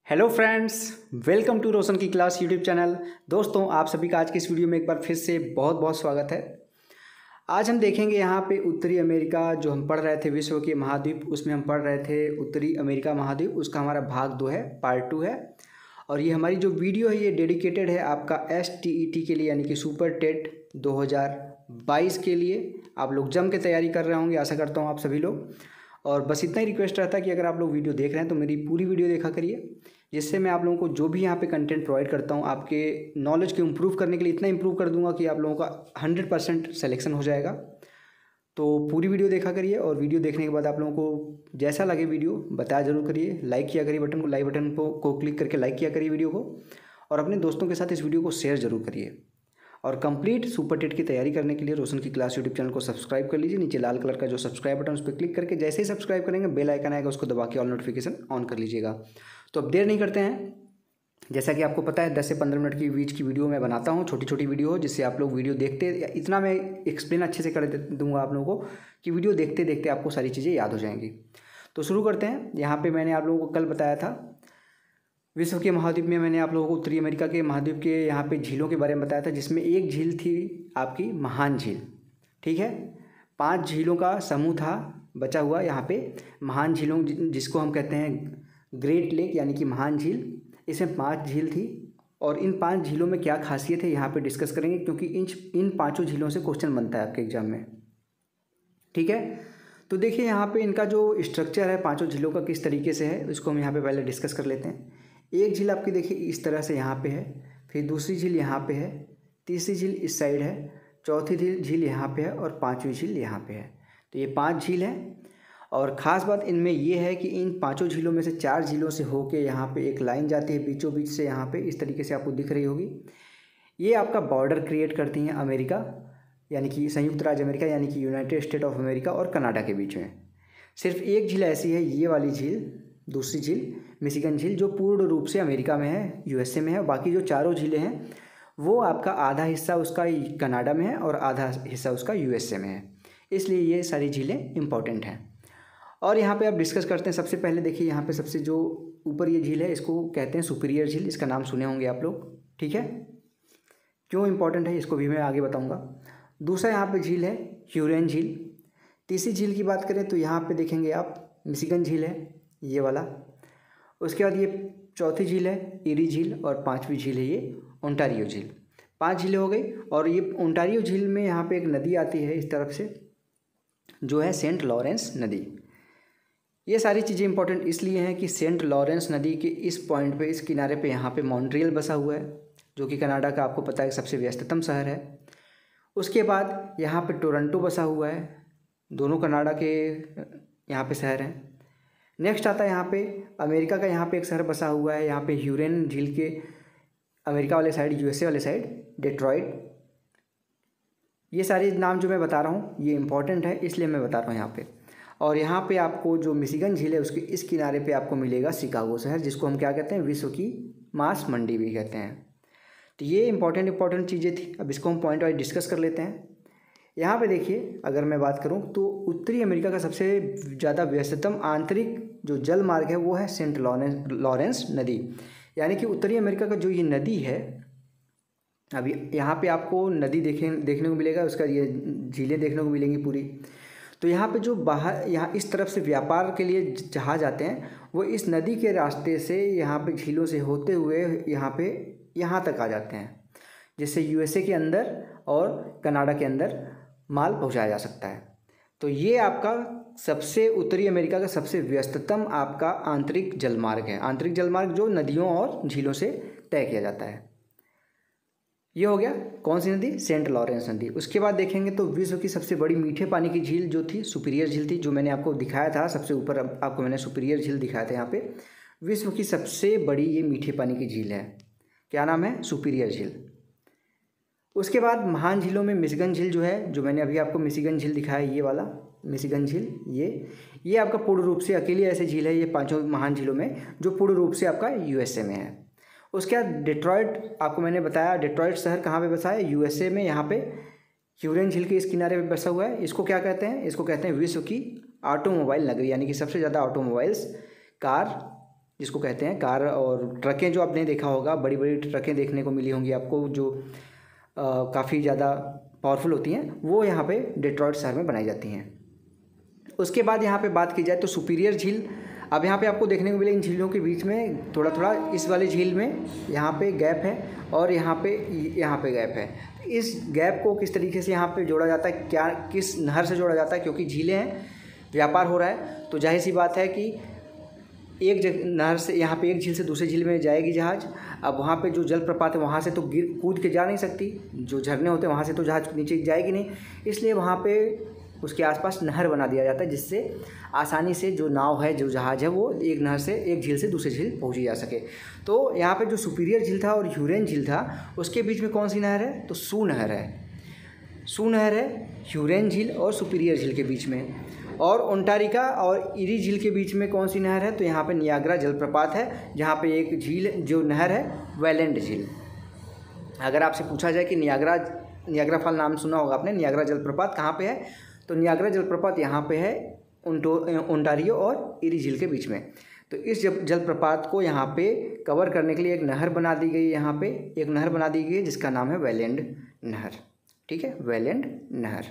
Hello friends, welcome to Roshan की class YouTube channel. दोस्तों, आप सभी का आज की इस वीडियो में एक बार फिर से बहुत बहुत स्वागत है। आज हम देखेंगे यहाँ पे उत्तरी अमेरिका जो हम पढ़ रहे थे, विश्व के महाद्वीप, उसमें हम पढ़ रहे थे उत्तरी अमेरिका महाद्वीप। उसका हमारा भाग 2 है, पार्ट 2 है। और ये हमारी जो वीडियो है ये डेडिकेटेड है आपका STET के लिए, यानी कि सुपर टेट 2022 के लिए। आप लोग जम के तैयारी कर रहे होंगे, आशा करता हूँ आप सभी लोग। और बस इतना ही रिक्वेस्ट रहता है कि अगर आप लोग वीडियो देख रहे हैं तो मेरी पूरी वीडियो देखा करिए, जिससे मैं आप लोगों को जो भी यहाँ पे कंटेंट प्रोवाइड करता हूँ आपके नॉलेज को इम्प्रूव करने के लिए इतना इम्प्रूव कर दूंगा कि आप लोगों का 100% सिलेक्शन हो जाएगा। तो पूरी वीडियो देखा करिए, और वीडियो देखने के बाद आप लोगों को जैसा लगे वीडियो बताया जरूर करिए। लाइक किया करिए, लाइक बटन को क्लिक करके लाइक किया करिए वीडियो को, और अपने दोस्तों के साथ इस वीडियो को शेयर जरूर करिए। और कंप्लीट सुपर टेट की तैयारी करने के लिए रोशन की क्लास यूट्यूब चैनल को सब्सक्राइब कर लीजिए। नीचे लाल कलर का जो सब्सक्राइब बटन उस पर क्लिक करके जैसे ही सब्सक्राइब करेंगे बेल आइकन आएगा, उसको दबा के ऑल नोटिफिकेशन ऑन कर लीजिएगा। तो अब देर नहीं करते हैं, जैसा कि आपको पता है 10 से 15 मिनट की बीच की वीडियो मैं बनाता हूँ, छोटी छोटी वीडियो हो, जिससे आप लोग वीडियो देखते, इतना मैं एक्सप्लेन अच्छे से कर दूंगा आप लोगों को कि वीडियो देखते देखते आपको सारी चीज़ें याद हो जाएंगी। तो शुरू करते हैं। यहाँ पे मैंने आप लोगों को कल बताया था विश्व के महाद्वीप में, मैंने आप लोगों को उत्तरी अमेरिका के महाद्वीप के यहाँ पे झीलों के बारे में बताया था, जिसमें एक झील थी आपकी महान झील। ठीक है, 5 झीलों का समूह था बचा हुआ यहाँ पे। महान झीलों जिसको हम कहते हैं ग्रेट लेक, यानी कि महान झील, इसमें 5 झील थी। और इन 5 झीलों में क्या खासियत है यहाँ पे डिस्कस करेंगे, क्योंकि इन 5 झीलों से क्वेश्चन बनता है आपके एग्जाम में। ठीक है, तो देखिए यहाँ पे इनका जो स्ट्रक्चर है 5 झीलों का किस तरीके से है, इसको हम यहाँ पे पहले डिस्कस कर लेते हैं। एक झील आपकी देखिए इस तरह से यहाँ पे है, फिर दूसरी झील यहाँ पे है, तीसरी झील इस साइड है, चौथी झील यहाँ पे है, और 5वीं झील यहाँ पे है। तो ये 5 झील हैं। और ख़ास बात इनमें ये है कि इन 5 झीलों में से 4 झीलों से होके यहाँ पे एक लाइन जाती है बीचों बीच से, यहाँ पे इस तरीके से आपको दिख रही होगी। ये आपका बॉर्डर क्रिएट करती हैं अमेरिका, यानी कि संयुक्त राज्य अमेरिका, यानी कि यूनाइटेड स्टेट ऑफ अमेरिका और कनाडा के बीच में। सिर्फ एक झील ऐसी है, ये वाली झील, दूसरी झील मिशिगन झील, जो पूर्ण रूप से अमेरिका में है, USA में है। और बाकी जो चारों झीलें हैं वो आपका आधा हिस्सा उसका कनाडा में है और आधा हिस्सा उसका USA में है। इसलिए ये सारी झीलें इंपॉर्टेंट हैं। और यहाँ पे आप डिस्कस करते हैं। सबसे पहले देखिए यहाँ पे सबसे जो ऊपर ये झील है इसको कहते हैं सुपीरियर झील, इसका नाम सुने होंगे आप लोग। ठीक है, क्यों इंपॉर्टेंट है इसको भी मैं आगे बताऊँगा। दूसरा यहाँ पे झील है ह्यूरन झील। तीसरी झील की बात करें तो यहाँ पे देखेंगे आप मिशिगन झील है, ये वाला। उसके बाद ये चौथी झील है ईरी झील, और 5वीं झील है ये ओंटारियो झील। 5 झीलें हो गई। और ये ओंटारियो झील में यहाँ पे एक नदी आती है इस तरफ से, जो है सेंट लॉरेंस नदी। ये सारी चीज़ें इंपॉर्टेंट इसलिए हैं कि सेंट लॉरेंस नदी के इस पॉइंट पे, इस किनारे पे यहाँ पे मॉन्ट्रियल बसा हुआ है, जो कि कनाडा का आपको पता है सबसे व्यस्ततम शहर है। उसके बाद यहाँ पे टोरंटो बसा हुआ है, दोनों कनाडा के यहाँ पे शहर हैं। नेक्स्ट आता है यहाँ पे अमेरिका का, यहाँ पे एक शहर बसा हुआ है यहाँ पे ह्यूरन झील के अमेरिका वाले साइड, USA वाले साइड, डेट्रॉइट। ये सारे नाम जो मैं बता रहा हूँ ये इंपॉर्टेंट है, इसलिए मैं बता रहा हूँ यहाँ पे। और यहाँ पे आपको जो मिशिगन झील है उसके इस किनारे पे आपको मिलेगा शिकागो शहर, जिसको हम क्या कहते हैं, विश्व की मांस मंडी भी कहते हैं। तो ये इंपॉर्टेंट चीज़ें थी। अब इसको हम पॉइंट वाइज डिस्कस कर लेते हैं। यहाँ पे देखिए, अगर मैं बात करूँ तो उत्तरी अमेरिका का सबसे ज़्यादा व्यस्ततम आंतरिक जो जल मार्ग है वो है सेंट लॉरेंस नदी। यानी कि उत्तरी अमेरिका का जो ये नदी है, अभी यहाँ पे आपको नदी देखने को मिलेगा, उसका ये झीलें देखने को मिलेंगी पूरी। तो यहाँ पे जो बाहर, यहाँ इस तरफ से व्यापार के लिए जहाज आते हैं, वो इस नदी के रास्ते से यहाँ पे झीलों से होते हुए यहाँ तक आ जाते हैं, जिससे USA के अंदर और कनाडा के अंदर माल पहुंचाया जा सकता है। तो ये आपका सबसे उत्तरी अमेरिका का सबसे व्यस्ततम आपका आंतरिक जलमार्ग है। आंतरिक जलमार्ग जो नदियों और झीलों से तय किया जाता है। ये हो गया कौन सी नदी, सेंट लॉरेंस नदी। उसके बाद देखेंगे तो विश्व की सबसे बड़ी मीठे पानी की झील जो थी सुपीरियर झील थी, जो मैंने आपको दिखाया था सबसे ऊपर। आपको मैंने सुपीरियर झील दिखाया था। यहाँ पे विश्व की सबसे बड़ी ये मीठे पानी की झील है, क्या नाम है, सुपीरियर झील। उसके बाद महान झीलों में मिशिगन झील जो है, जो मैंने अभी आपको मिशिगन झील दिखाया, ये वाला मिशिगन झील, ये आपका पूर्ण रूप से अकेली ऐसी झील है ये 5 महान झीलों में, जो पूर्ण रूप से आपका USA में है। उसके बाद डेट्रॉइट, आपको मैंने बताया डेट्रॉइट शहर कहाँ पे बसा है, USA में। यहाँ पे ह्यूरन झील के इस किनारे पे बसा हुआ है। इसको क्या कहते हैं, इसको कहते हैं विश्व की ऑटोमोबाइल नगरी, यानी कि सबसे ज़्यादा ऑटोमोबाइल्स, कार जिसको कहते हैं कार और ट्रकें जो आपने देखा होगा, बड़ी बड़ी ट्रकें देखने को मिली होंगी आपको जो काफ़ी ज़्यादा पावरफुल होती हैं, वो यहाँ पे डेट्रॉयट शहर में बनाई जाती हैं। उसके बाद यहाँ पे बात की जाए तो सुपीरियर झील। अब यहाँ पे आपको देखने को मिले इन झीलों के बीच में थोड़ा थोड़ा इस वाले झील में यहाँ पे गैप है और यहाँ पे गैप है। इस गैप को किस तरीके से यहाँ पे जोड़ा जाता है, क्या किस नहर से जोड़ा जाता है, क्योंकि झीलें हैं, व्यापार हो रहा है, तो जाहिर सी बात है कि एक नहर से यहाँ पे एक झील से दूसरे झील में जाएगी जहाज़। अब वहाँ पे जो जलप्रपात है वहाँ से तो कूद के जा नहीं सकती, जो झरने होते हैं वहाँ से तो जहाज़ नीचे जाएगी नहीं, इसलिए वहाँ पे उसके आसपास नहर बना दिया जाता है, जिससे आसानी से जो नाव है, जो जहाज़ है, वो एक नहर से एक झील से दूसरे झील पहुँची जा सके। तो यहाँ पे जो सुपीरियर झील था और ह्यूरेन झील था, उसके बीच में कौन सी नहर है, तो सू नहर है। सू नहर है ह्यूरेन झील और सुपीरियर झील के बीच में। और ओंटारिका और इरी झील के बीच में कौन सी नहर है, तो यहाँ पे नियाग्रा जलप्रपात है, जहाँ पे एक झील जो नहर है वेलेंड झील। अगर आपसे पूछा जाए कि नियाग्रा फॉल नाम सुना होगा आपने, नियाग्रा जलप्रपात कहाँ पे है, तो नियाग्रा जलप्रपात यहाँ पे है ओंटारियो और इरी झील के बीच में। तो इस जलप्रपात को यहाँ पे कवर करने के लिए एक नहर बना दी गई, यहाँ पे एक नहर बना दी गई है जिसका नाम है वेलेंड नहर। ठीक है, वेलेंड नहर।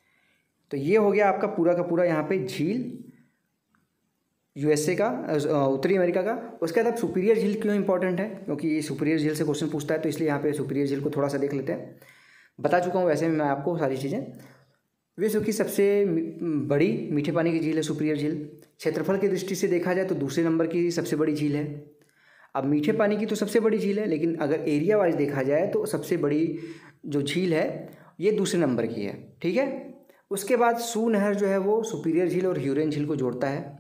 तो ये हो गया आपका पूरा का पूरा यहाँ पे झील यूएसए का, उत्तरी अमेरिका का। उसके बाद अब सुपीरियर झील क्यों इंपॉर्टेंट है, क्योंकि सुपीरियर झील से क्वेश्चन पूछता है, तो इसलिए यहाँ पे सुपीरियर झील को थोड़ा सा देख लेते हैं। बता चुका हूँ वैसे मैं आपको सारी चीज़ें। विश्व की सबसे बड़ी मीठे पानी की झील है सुपीरियर झील। क्षेत्रफल की दृष्टि से देखा जाए तो दूसरे नंबर की सबसे बड़ी झील है। अब मीठे पानी की तो सबसे बड़ी झील है, लेकिन अगर एरिया वाइज देखा जाए तो सबसे बड़ी जो झील है ये दूसरे नंबर की है। ठीक है, उसके बाद सू नहर जो है वो सुपीरियर झील और ह्यूरेन झील को जोड़ता है,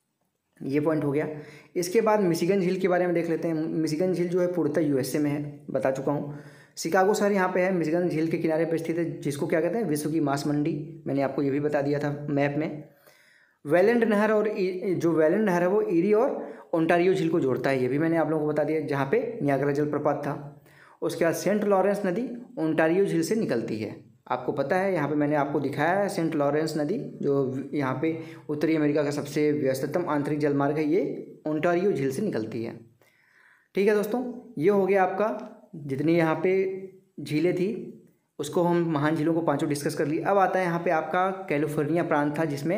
ये पॉइंट हो गया। इसके बाद मिशिगन झील के बारे में देख लेते हैं। मिशिगन झील जो है पूर्णतः यूएसए में है, बता चुका हूँ। शिकागो शहर यहाँ पे है, मिशिगन झील के किनारे पर स्थित है, जिसको क्या कहते हैं, विश्व की मांस मंडी। मैंने आपको ये भी बता दिया था मैप में। वेलेंड नहर और जो वेलेंड नहर है वो इरी और ओंटारियो झील को जोड़ता है, ये भी मैंने आप लोगों को बता दिया, जहाँ पे नियाग्रा जलप्रपात था। उसके बाद सेंट लॉरेंस नदी ओंटारियो झील से निकलती है। आपको पता है, यहाँ पे मैंने आपको दिखाया है सेंट लॉरेंस नदी, जो यहाँ पे उत्तरी अमेरिका का सबसे व्यस्ततम आंतरिक जलमार्ग है, ये ओंटारियो झील से निकलती है। ठीक है दोस्तों, ये हो गया आपका जितनी यहाँ पे झीलें थी, उसको हम महान झीलों को पांचों डिस्कस कर ली। अब आता है यहाँ पे आपका कैलिफोर्निया प्रांत था, जिसमें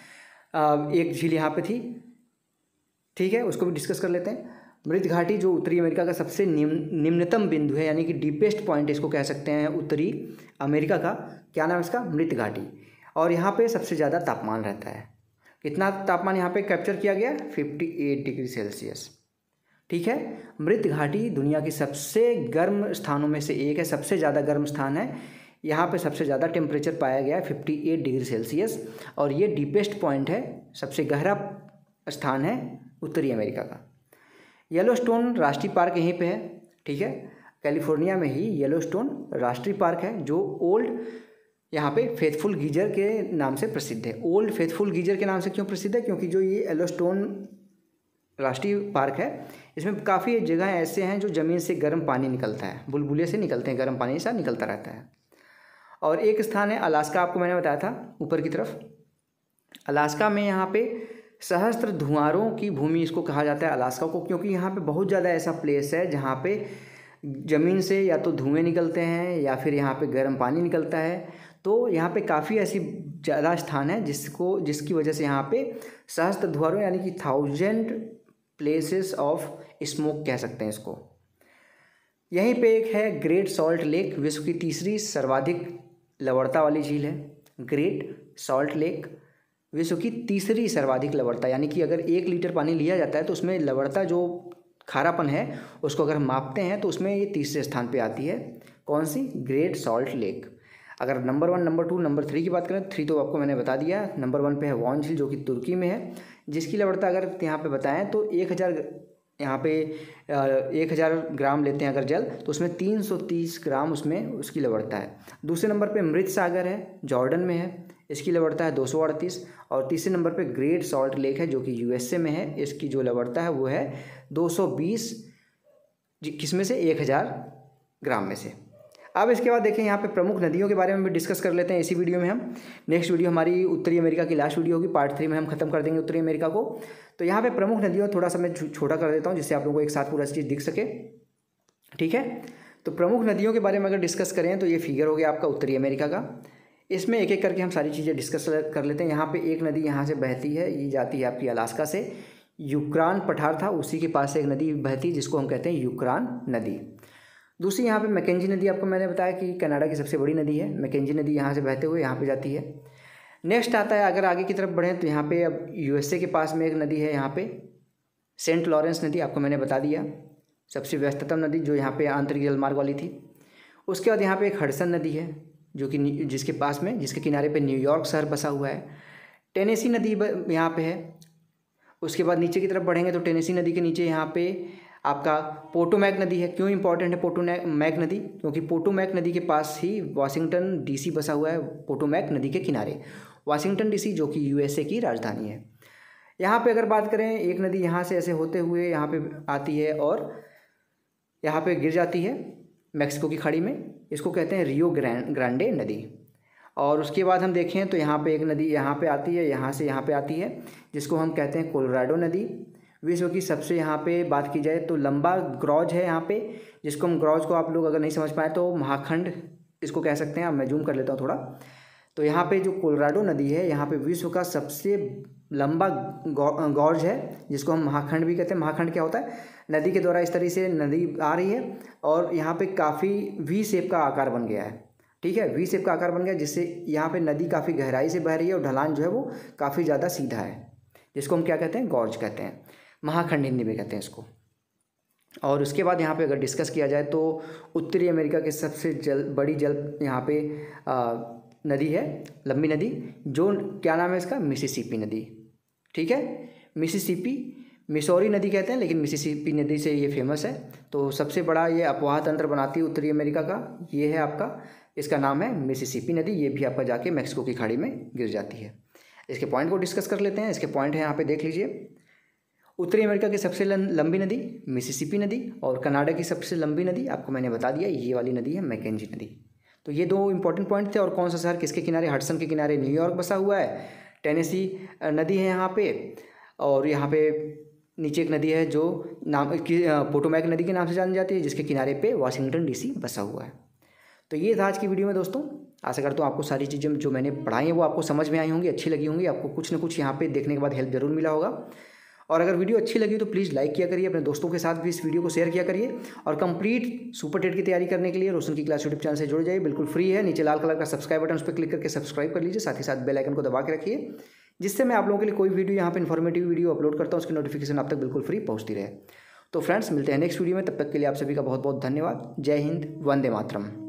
एक झील यहाँ पे थी। ठीक है, उसको भी डिस्कस कर लेते हैं। मृत घाटी जो उत्तरी अमेरिका का सबसे निम्नतम बिंदु है, यानी कि डीपेस्ट पॉइंट इसको कह सकते हैं उत्तरी अमेरिका का। क्या नाम है इसका, मृत घाटी। और यहाँ पे सबसे ज़्यादा तापमान रहता है। कितना तापमान यहाँ पे कैप्चर किया गया, 58 डिग्री सेल्सियस। ठीक है, मृत घाटी दुनिया की सबसे गर्म स्थानों में से एक है, सबसे ज़्यादा गर्म स्थान है। यहाँ पे सबसे ज़्यादा टेम्परेचर पाया गया है 58 डिग्री सेल्सियस, और ये डीपेस्ट पॉइंट है, सबसे गहरा स्थान है उत्तरी अमेरिका का। येलोस्टोन राष्ट्रीय पार्क यहीं पे है। ठीक है, कैलिफोर्निया में ही येलोस्टोन राष्ट्रीय पार्क है, जो ओल्ड यहाँ पे फेथफुल गीजर के नाम से प्रसिद्ध है। ओल्ड फेथफुल गीजर के नाम से क्यों प्रसिद्ध है, क्योंकि जो ये येलोस्टोन राष्ट्रीय पार्क है, इसमें काफ़ी जगह ऐसे हैं जो ज़मीन से गर्म पानी निकलता है, बुलबुले से निकलते हैं, गर्म पानी सा निकलता रहता है। और एक स्थान है अलास्का, आपको मैंने बताया था ऊपर की तरफ। अलास्का में यहाँ पे सहस्त्र धुआरों की भूमि इसको कहा जाता है अलास्का को, क्योंकि यहाँ पे बहुत ज़्यादा ऐसा प्लेस है जहाँ पे ज़मीन से या तो धुएँ निकलते हैं या फिर यहाँ पे गर्म पानी निकलता है। तो यहाँ पे काफ़ी ऐसी ज़्यादा स्थान है जिसकी वजह से यहाँ पे सहस्त्र धुआरों यानी कि 1000 प्लेसेस ऑफ स्मोक कह सकते हैं इसको। यहीं पे एक है ग्रेट सॉल्ट लेक, विश्व की तीसरी सर्वाधिक लवणता वाली झील है। ग्रेट सॉल्ट लेक विश्व की तीसरी सर्वाधिक लवणता, यानी कि अगर 1 लीटर पानी लिया जाता है तो उसमें लवणता जो खारापन है उसको अगर हम मापते हैं तो उसमें ये तीसरे स्थान पे आती है। कौन सी, ग्रेट सॉल्ट लेक। अगर नंबर 1, नंबर 2, नंबर 3 की बात करें, 3 तो आपको मैंने बता दिया। नंबर 1 पे है वॉन झील जो कि तुर्की में है, जिसकी लवणता अगर यहाँ पे बताएं तो 1000 ग्राम लेते हैं अगर जल, तो उसमें 330 ग्राम उसमें उसकी लवणता है। दूसरे नंबर पे मृत सागर है, जॉर्डन में है, इसकी लवणता है 238। और तीसरे नंबर पे ग्रेट सॉल्ट लेक है जो कि यूएसए में है, इसकी जो लवणता है वो है 220, किसमें से 1000 ग्राम में से। अब इसके बाद देखें यहाँ पे प्रमुख नदियों के बारे में भी डिस्कस कर लेते हैं इसी वीडियो में हम। नेक्स्ट वीडियो हमारी उत्तरी अमेरिका की लास्ट वीडियो होगी, पार्ट 3 में हम खत्म कर देंगे उत्तरी अमेरिका को। तो यहाँ पे प्रमुख नदियों थोड़ा सा मैं छोटा कर देता हूँ जिससे आप लोगों को एक साथ पूरा चीज़ दिख सके, ठीक है। तो प्रमुख नदियों के बारे में अगर डिस्कस करें तो ये फिगर हो गया आपका उत्तरी अमेरिका का। इसमें एक एक करके हम सारी चीज़ें डिस्कस कर लेते हैं। यहाँ पे एक नदी यहाँ से बहती है, ये जाती है आपकी अलास्का से, यूक्रान पठार था उसी के पास से एक नदी बहती है जिसको हम कहते हैं यूक्रान नदी। दूसरी यहाँ पे मैकेंजी नदी, आपको मैंने बताया कि कनाडा की सबसे बड़ी नदी है। मैकेंजी नदी यहाँ से बहते हुए यहाँ पे जाती है। नेक्स्ट आता है, अगर आगे की तरफ बढ़ें तो यहाँ पे अब यूएसए के पास में एक नदी है, यहाँ पे सेंट लॉरेंस नदी, आपको मैंने बता दिया सबसे व्यस्ततम नदी जो यहाँ पे आंतरिक जलमार्ग वाली थी। उसके बाद यहाँ पे एक हडसन नदी है जो कि जिसके पास में, जिसके किनारे पे न्यूयॉर्क शहर बसा हुआ है। टेनेसी नदी यहाँ पे है। उसके बाद नीचे की तरफ बढ़ेंगे तो टेनेसी नदी के नीचे यहाँ पे आपका पोटोमैक नदी है। क्यों इंपॉर्टेंट है पोटोमैक नदी? क्योंकि पोटोमैक नदी के पास ही वाशिंगटन डीसी बसा हुआ है, पोटोमैक नदी के किनारे वाशिंगटन डीसी जो कि यूएसए की राजधानी है। यहाँ पे अगर बात करें, एक नदी यहाँ से ऐसे होते हुए यहाँ पे आती है और यहाँ पे गिर जाती है मैक्सिको की खाड़ी में, इसको कहते हैं रियो ग्रांडे नदी। और उसके बाद हम देखें तो यहाँ पे एक नदी यहाँ पे आती है, यहाँ से यहाँ पे आती है, जिसको हम कहते हैं कोलोराडो नदी। विश्व की सबसे यहाँ पे बात की जाए तो लंबा ग्रॉज है यहाँ पे, जिसको हम ग्रॉज को आप लोग अगर नहीं समझ पाए तो महाखंड इसको कह सकते हैं। अब मैं जूम कर लेता हूँ थोड़ा। तो यहाँ पे जो कोलोराडो नदी है यहाँ पे विश्व का सबसे लंबा गॉर्ज है, जिसको हम महाखंड भी कहते हैं। महाखंड क्या होता है? नदी के द्वारा इस तरह से नदी आ रही है और यहाँ पे काफ़ी वी शेप का आकार बन गया है, ठीक है। वी शेप का आकार बन गया जिससे यहाँ पे नदी काफ़ी गहराई से बह रही है और ढलान जो है वो काफ़ी ज़्यादा सीधा है, जिसको हम क्या कहते हैं? गॉर्ज कहते हैं, महाखंड हिंदी में कहते हैं इसको। और उसके बाद यहाँ पे अगर डिस्कस किया जाए तो उत्तरी अमेरिका के सबसे बड़ी जल यहाँ पे नदी है, लंबी नदी, जो क्या नाम है इसका? मिसिसिपी नदी, ठीक है। मिसिसिपी, मिसौरी नदी कहते हैं लेकिन मिसिसिपी नदी से ये फेमस है। तो सबसे बड़ा ये अपवाह तंत्र बनाती है उत्तरी अमेरिका का, ये है आपका, इसका नाम है मिसिसिपी नदी। ये भी आपका जाके मैक्सिको की खाड़ी में गिर जाती है। इसके पॉइंट को डिस्कस कर लेते हैं। इसके पॉइंट है यहाँ पे देख लीजिए। उत्तरी अमेरिका की सबसे लंबी नदी मिसिसिपी नदी, और कनाडा की सबसे लंबी नदी आपको मैंने बता दिया ये वाली नदी है मैकेंजी नदी। तो ये दो इंपॉर्टेंट पॉइंट थे। और कौन सा शहर किसके किनारे? हडसन के किनारे न्यूयॉर्क बसा हुआ है। टेनेसी नदी है यहाँ पे, और यहाँ पे नीचे एक नदी है जो नाम की पोटोमैक नदी के नाम से जानी जाती है, जिसके किनारे पे वाशिंगटन डीसी बसा हुआ है। तो ये था आज की वीडियो में दोस्तों। आशा करता हूँ आपको सारी चीज़ें जो मैंने पढ़ाई हैं वो आपको समझ में आई होंगी, अच्छी लगी होंगी, आपको कुछ ना कुछ यहाँ पे देखने के बाद हेल्प जरूर मिला होगा। और अगर वीडियो अच्छी लगी तो प्लीज़ लाइक किया करिए, अपने दोस्तों के साथ भी इस वीडियो को शेयर किया करिए। और कंप्लीट सुपर टेट की तैयारी करने के लिए रोशन की क्लास यूट्यूब चैनल से जुड़ जाइए, बिल्कुल फ्री है। नीचे लाल कलर का सब्सक्राइब बटन, उस पर क्लिक करके सब्सक्राइब कर लीजिए, साथ ही साथ बेल आइकन को दबा के रखिए, जिससे मैं आप लोगों के लिए कोई वीडियो यहाँ पे इन्फॉर्मेटिव वीडियो अपलोड करता हूँ उसकी नोटिफिकेशन आप तक बिल्कुल फ्री पहुँचती रहे। तो फ्रेंड्स, मिलते हैं नेक्स्ट वीडियो में, तब तक के लिए आप सभी का बहुत बहुत धन्यवाद। जय हिंद, वंदे मातरम।